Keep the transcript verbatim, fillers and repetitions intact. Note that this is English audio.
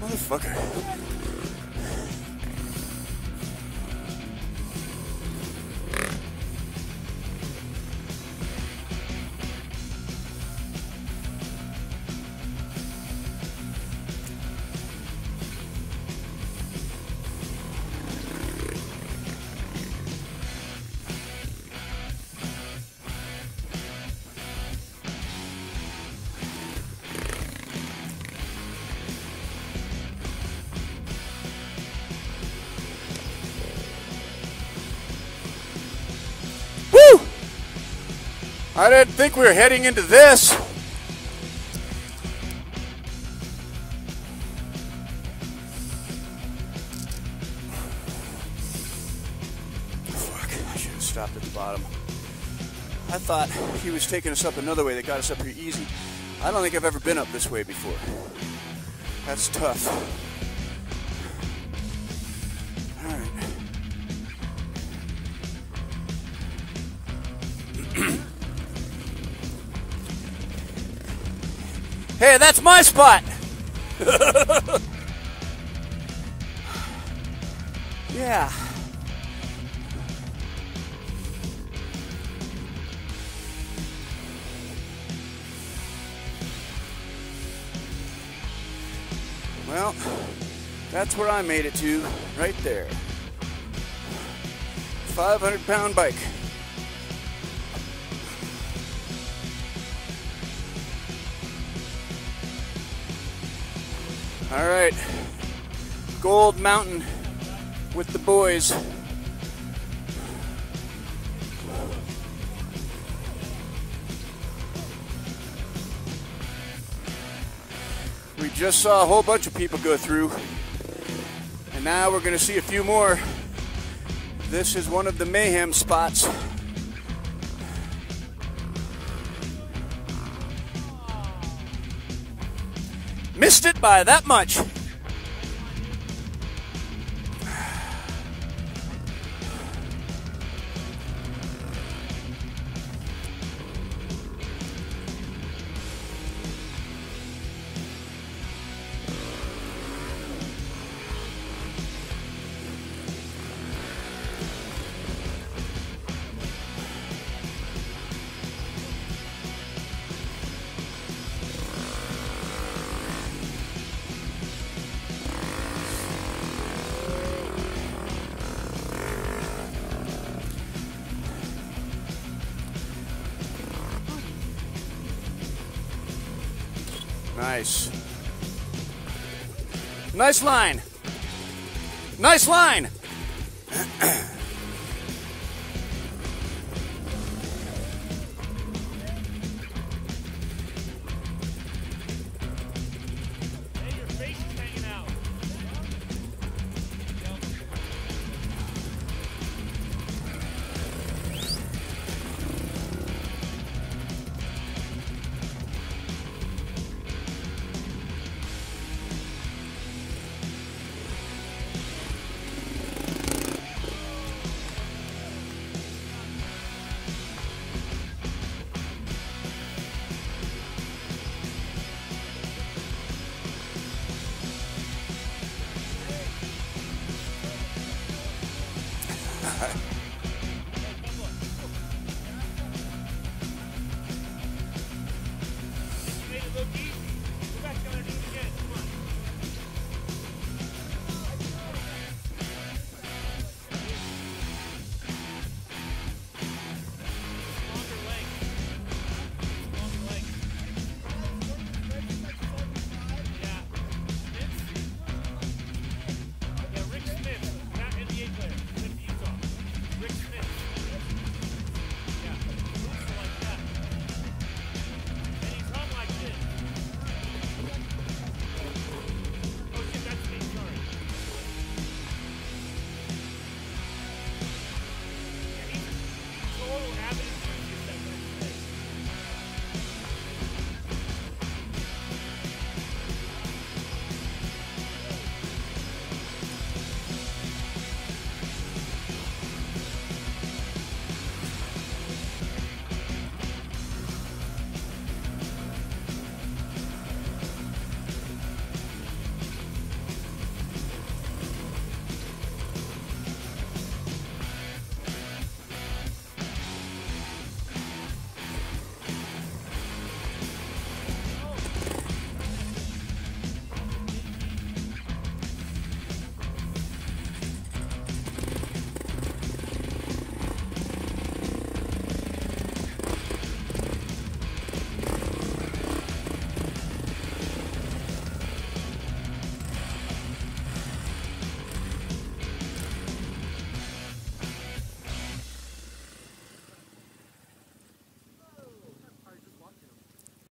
Motherfucker. I didn't think we were heading into this. Fuck, I should have stopped at the bottom. I thought he was taking us up another way that got us up here easy. I don't think I've ever been up this way before. That's tough. Alright. Hey, that's my spot! Yeah. Well, that's where I made it to, right there. five hundred pound bike. All right, Gold Mountain with the boys. We just saw a whole bunch of people go through, and now we're going to see a few more. This is one of the mayhem spots. Missed it by that much. Nice. Nice line. Nice line.